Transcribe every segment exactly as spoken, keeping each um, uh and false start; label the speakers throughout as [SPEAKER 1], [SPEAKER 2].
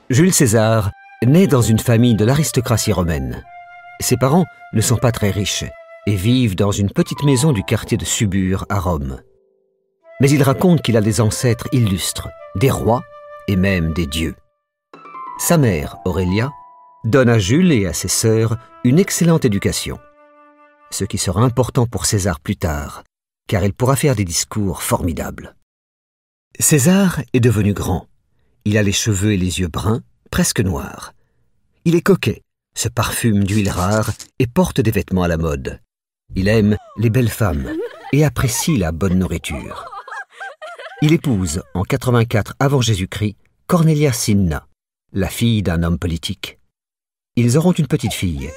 [SPEAKER 1] Jules César naît dans une famille de l'aristocratie romaine. Ses parents ne sont pas très riches et vivent dans une petite maison du quartier de Subure à Rome. Mais il raconte qu'il a des ancêtres illustres, des rois et même des dieux. Sa mère, Aurélia, donne à Jules et à ses sœurs une excellente éducation, ce qui sera important pour César plus tard, car il pourra faire des discours formidables. César est devenu grand. Il a les cheveux et les yeux bruns, presque noirs. Il est coquet, se parfume d'huile rare et porte des vêtements à la mode. Il aime les belles femmes et apprécie la bonne nourriture. Il épouse, en quatre-vingt-quatre avant Jésus-Christ, Cornelia Cinna, la fille d'un homme politique. Ils auront une petite fille.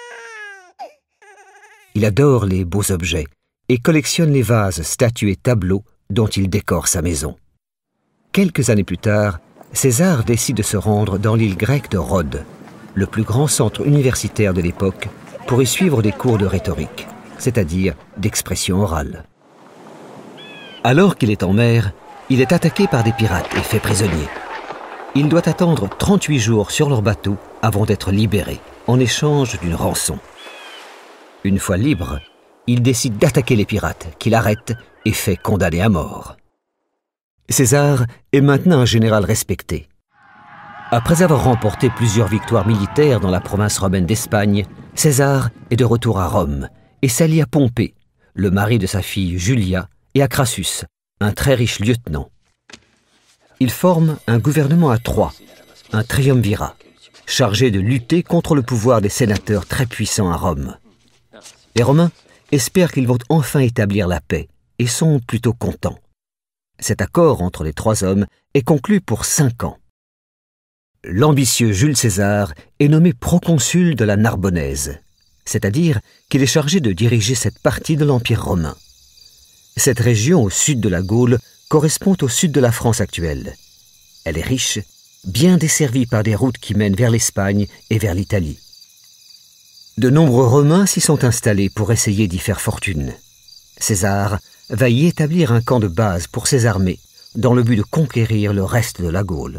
[SPEAKER 1] Il adore les beaux objets et collectionne les vases, statues et tableaux dont il décore sa maison. Quelques années plus tard, César décide de se rendre dans l'île grecque de Rhodes, le plus grand centre universitaire de l'époque, pour y suivre des cours de rhétorique, c'est-à-dire d'expression orale. Alors qu'il est en mer, il est attaqué par des pirates et fait prisonnier. Il doit attendre trente-huit jours sur leur bateau avant d'être libéré, en échange d'une rançon. Une fois libre, il décide d'attaquer les pirates, qu'il arrête et fait condamner à mort. César est maintenant un général respecté. Après avoir remporté plusieurs victoires militaires dans la province romaine d'Espagne, César est de retour à Rome et s'allie à Pompée, le mari de sa fille Julia, et à Crassus, un très riche lieutenant. Ils forment un gouvernement à trois, un triumvirat, chargé de lutter contre le pouvoir des sénateurs très puissants à Rome. Les Romains espèrent qu'ils vont enfin établir la paix et sont plutôt contents. Cet accord entre les trois hommes est conclu pour cinq ans. L'ambitieux Jules César est nommé proconsul de la Narbonnaise, c'est-à-dire qu'il est chargé de diriger cette partie de l'Empire romain. Cette région au sud de la Gaule correspond au sud de la France actuelle. Elle est riche, bien desservie par des routes qui mènent vers l'Espagne et vers l'Italie. De nombreux Romains s'y sont installés pour essayer d'y faire fortune. César va y établir un camp de base pour ses armées, dans le but de conquérir le reste de la Gaule.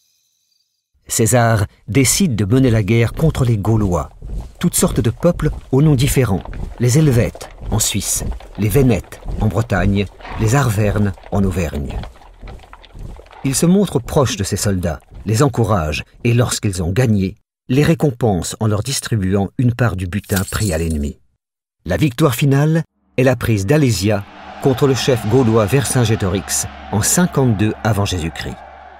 [SPEAKER 1] César décide de mener la guerre contre les Gaulois, toutes sortes de peuples aux noms différents, les Helvètes en Suisse, les Vénètes en Bretagne, les Arvernes en Auvergne. Il se montre proche de ses soldats, les encourage et lorsqu'ils ont gagné, les récompense en leur distribuant une part du butin pris à l'ennemi. La victoire finale est la prise d'Alésia contre le chef gaulois Vercingétorix en cinquante-deux avant Jésus-Christ.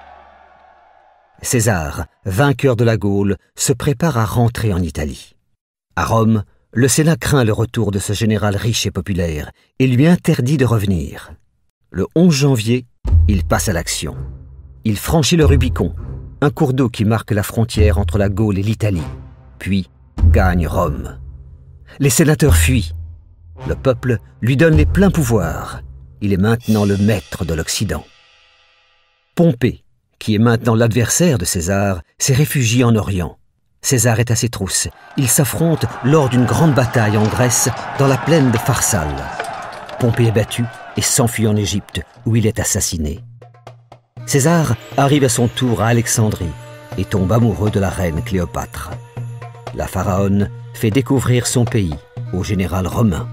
[SPEAKER 1] César, vainqueur de la Gaule, se prépare à rentrer en Italie. À Rome, le Sénat craint le retour de ce général riche et populaire et lui interdit de revenir. Le onze janvier, il passe à l'action. Il franchit le Rubicon, un cours d'eau qui marque la frontière entre la Gaule et l'Italie, puis gagne Rome. Les sénateurs fuient. Le peuple lui donne les pleins pouvoirs. Il est maintenant le maître de l'Occident. Pompée, qui est maintenant l'adversaire de César, s'est réfugié en Orient. César est à ses trousses. Ils s'affrontent lors d'une grande bataille en Grèce, dans la plaine de Pharsale. Pompée est battu et s'enfuit en Égypte, où il est assassiné. César arrive à son tour à Alexandrie et tombe amoureux de la reine Cléopâtre. La pharaone fait découvrir son pays au général romain.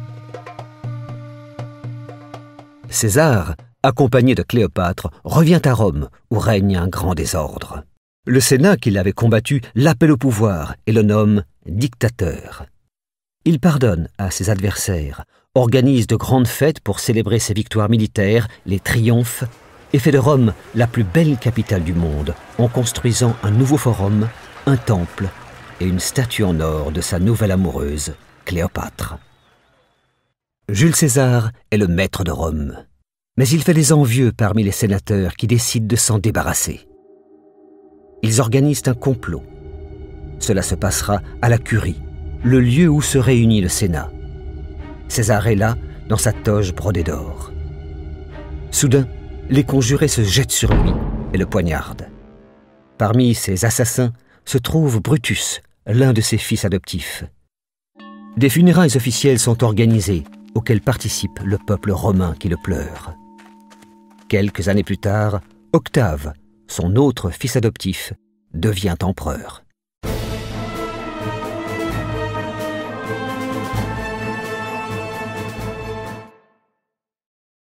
[SPEAKER 1] César, accompagné de Cléopâtre, revient à Rome, où règne un grand désordre. Le Sénat qui l'avait combattu l'appelle au pouvoir et le nomme dictateur. Il pardonne à ses adversaires, organise de grandes fêtes pour célébrer ses victoires militaires, les triomphes, et fait de Rome la plus belle capitale du monde en construisant un nouveau forum, un temple et une statue en or de sa nouvelle amoureuse, Cléopâtre. Jules César est le maître de Rome, mais il fait les envieux parmi les sénateurs qui décident de s'en débarrasser. Ils organisent un complot. Cela se passera à la Curie, le lieu où se réunit le Sénat. César est là, dans sa toge brodée d'or. Soudain, les conjurés se jettent sur lui et le poignardent. Parmi ces assassins se trouve Brutus, l'un de ses fils adoptifs. Des funérailles officielles sont organisées, auxquelles participe le peuple romain qui le pleure. Quelques années plus tard, Octave, son autre fils adoptif, devient empereur.